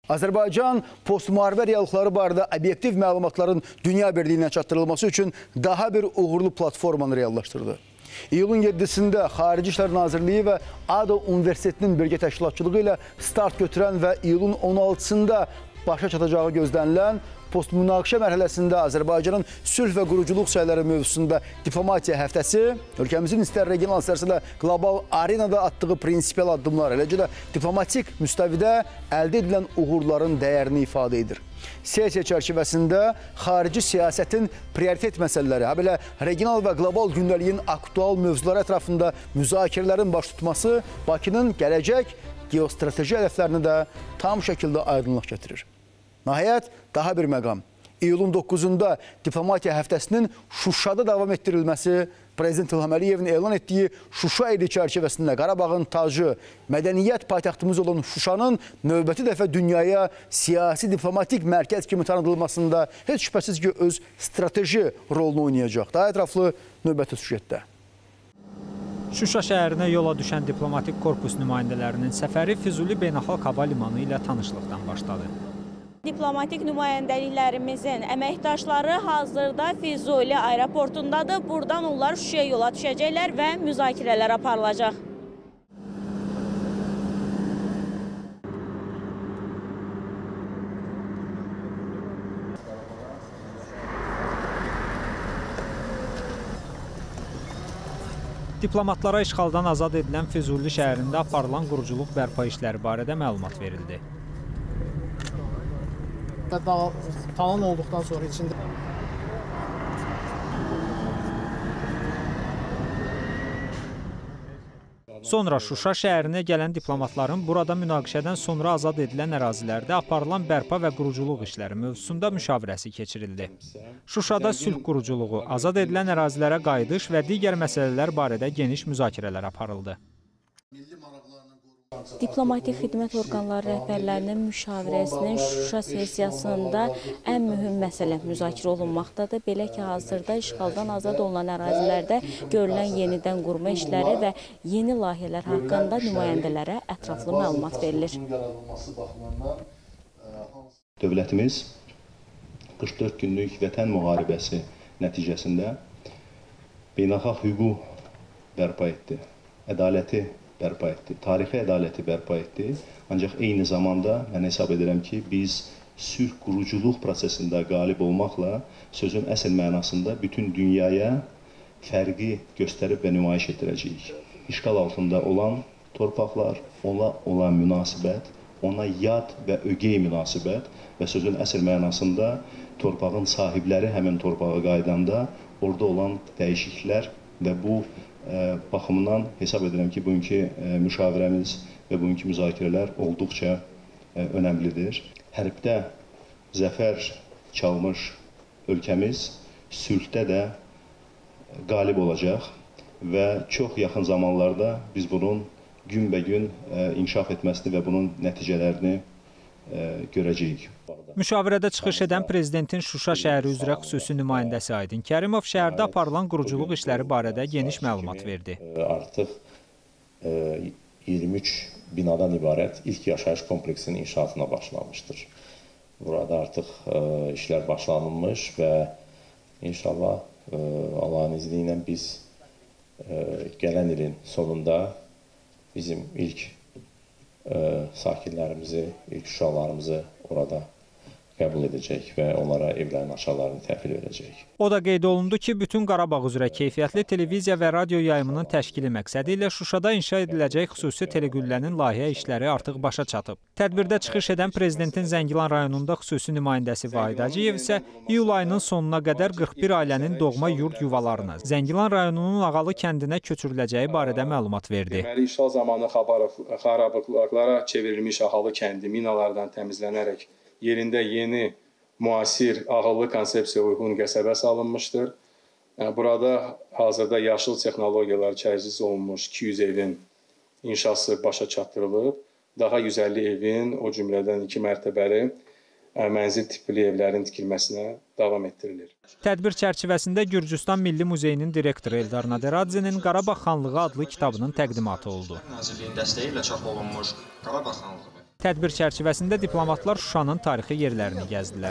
Azərbaycan postmuharibə reallıqları barədə obyektiv məlumatların dünya birliyinə çatdırılması üçün daha bir uğurlu platformanı reallaşdırdı. İyulun 7-sində Xarici İşlər Nazirliyi və ADO Universitetinin birgə təşkilatçılığı ilə start götürən və iyulun 16-sında başa çatacağı gözlənilən postmünaqişə mərhələsində Azərbaycanın sülh və quruculuq səyləri mövzusunda diplomatiya həftəsi ölkəmizin istər regional, istərsə də qlobal arenada atdığı prinsipial addımlar, eləcə də diplomatik müstəvidə əldə edilən uğurların dəyərini ifadə edir. Sessiya çərçivəsində xarici siyasətin prioritet məsələləri, habelə regional və qlobal gündəliyin aktual mövzuları ətrafında müzakirələrin baş tutması Bakının gələcək geostrateji hədəflərini də tam şəkildə aydınlıq gətirir. Nəhayət, daha bir məqam. İyulun 9-da diplomatiya həftəsinin Şuşada davam etdirilməsi, Prezident İlham Əliyevin elan etdiyi Şuşa ili çərçivəsində Qarabağın tacı, mədəniyyət paytaxtımız olan Şuşanın növbəti dəfə dünyaya siyasi diplomatik mərkəz kimi tanıdılmasında heç şübhəsiz ki, öz strateji rolunu oynayacaq. Daha ətraflı növbəti süjetdə. Şuşa şəhərinə yola düşən diplomatik korpus nümayəndələrinin səfəri Füzuli Beynəlxalq Hava Limanı ilə tanışlıqdan başladı. Diplomatik nümayəndəliklərimizin əməkdaşları hazırda Füzuli aeroportundadır. Buradan onlar Şuşaya yola düşəcəklər və müzakirələr aparılacaq. Diplomatlara işğaldan azad edilən Füzuli şəhərində aparılan quruculuq bərpa işləri barədə məlumat verildi. Talan olduqdan sonra içində Sonra Şuşa şəhərinə gələn diplomatların burada münaqişədən sonra azad edilən ərazilərdə aparılan bərpa və quruculuq işləri mövzusunda müşavirəsi keçirildi. Şuşada sülh quruculuğu, azad edilən ərazilərə qayıdış və digər məsələlər barədə geniş müzakirələr aparıldı. Diplomatik xidmət orqanları rəhbərlərinin müşavirəsinin Şuşa sessiyasında ən mühüm məsələ müzakirə olunmaqdadır. Belə ki, hazırda işğaldan azad olunan ərazilərdə görülən yenidən qurma işləri və yeni layihələr haqqında nümayəndələrə ətraflı məlumat verilir. Dövlətimiz 44 günlük vətən müharibəsi nəticəsində beynəlxalq hüququ bərpa etdi, ədaləti bərpa etdi, tarixi ədaləti bərpa etdi. Ancaq eyni zamanda mən hesab edirəm ki, biz sülh quruculuq prosesində qalib olmaqla sözün əsl mənasında bütün dünyaya fərqi göstərib və nümayiş etdirəcəyik. İşğal altında olan torpaqlar, ona olan münasibət, ona yad və ögey münasibət və sözün əsl mənasında torpağın sahibləri həmin torpağa qaydanda orada olan dəyişikliklər və bu baxımından hesab edirəm ki, bugünkü müşavirəmiz və bugünkü müzakirələr olduqca önəmlidir. Hərbdə zəfər çalmış ölkəmiz sülhdə də qalib olacaq və çox yaxın zamanlarda biz bunun günbəgün inkişaf etməsini və bunun nəticələrini görəcəyik. Müşavirədə çıxış edən Prezidentin Şuşa şəhəri üzrə xüsusi nümayəndəsi Aydın Kərimov şəhərdə aparılan quruculuq işləri barədə geniş məlumat verdi. Artıq 23 binadan ibarət ilk yaşayış kompleksinin inşaatına başlanmışdır. Burada artıq işlər başlanılmış və inşallah Allahın izni ilə biz gələn ilin sonunda bizim ilk sakinlərimizi, ilk uşaqlarımızı orada qəbul edəcək və onlara evlərin aşalarını təhvil verəcək. O da qeyd olundu ki, bütün Qarabağ üzrə keyfiyyətli televiziya və radio yayımının təşkili məqsədi ilə Şuşada inşa ediləcək xüsusi teleqüllənin layihə işləri artıq başa çatıb. Tədbirdə çıxış edən Prezidentin Zəngilan rayonunda xüsusi nümayəndəsi Vahid Hacıyev isə iyul ayının sonuna qədər 41 ailənin doğma yurd yuvalarına, Zəngilan rayonunun Ağalı kəndinə köçürüləcəyi barədə məlumat verdi. Deməli, işğal zamanı xarablıqlara çevrilmiş Ağalı kəndi minalardan təmizlənərək yerində yeni, müasir, ağıllı konsepsiya uyğun qəsəbə salınmışdır. Burada hazırda yaşıl texnologiyalar çərçivəsi olunmuş 200 evin inşası başa çatdırılıb. Daha 150 evin, o cümlədən 2 mərtəbəli mənzil tipli evlərin tikilməsinə davam etdirilir. Tədbir çərçivəsində Gürcüstan Milli Muzeyinin direktoru Eldar Naderadzinin Qarabağ xanlığı adlı kitabının təqdimatı oldu. Nazirliyin dəstəyi ilə çap olunmuş Qarabağ xanlığı Tədbir çərçivəsində diplomatlar Şuşanın tarixi yerlərini gəzdilər.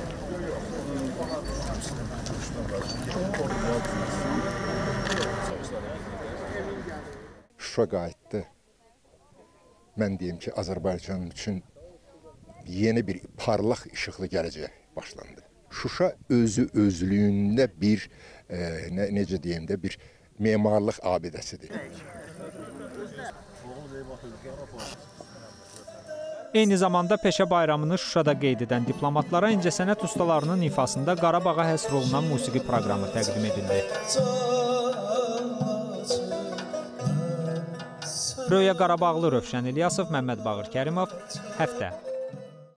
Şuşa qayıtdı. Mən deyim ki, Azərbaycan üçün yeni bir parlaq işıqlı gələcək başlandı. Şuşa özlüyündə bir, necə deyim də, bir memarlıq abidəsidir. Eyni zamanda peşə bayramını Şuşada qeyd edən diplomatlara incəsənət ustalarının ifasında Qarabağa həsr olunan musiqi proqramı təqdim edildi. Röya Qarabağlı Rövşən İlyasov, Məmməd Bağır Kərimov, Həftə.